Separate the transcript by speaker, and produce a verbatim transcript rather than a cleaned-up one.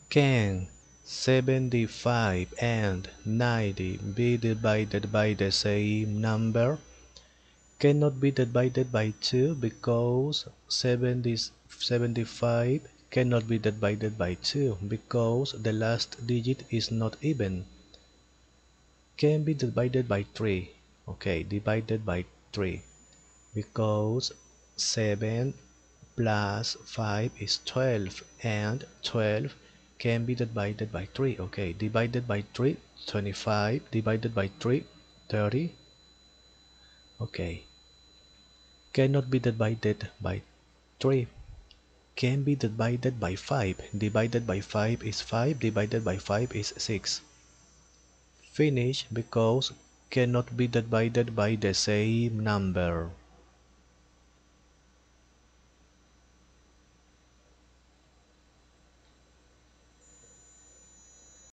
Speaker 1: Can seventy-five and ninety be divided by the same number? Cannot be divided by two because seventy, seventy-five cannot be divided by two because the last digit is not even. Can be divided by three. Okay, divided by three because seven plus five is twelve and twelve can be divided by three. Okay, divided by three, twenty-five, divided by three, thirty. Okay, cannot be divided by three. Can be divided by five. Divided by five is five, divided by five is six. Finish because cannot be divided by the same number.